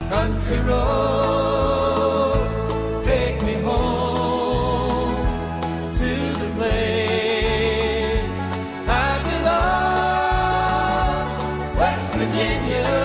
Country roads, take me home to the place I belong, West Virginia.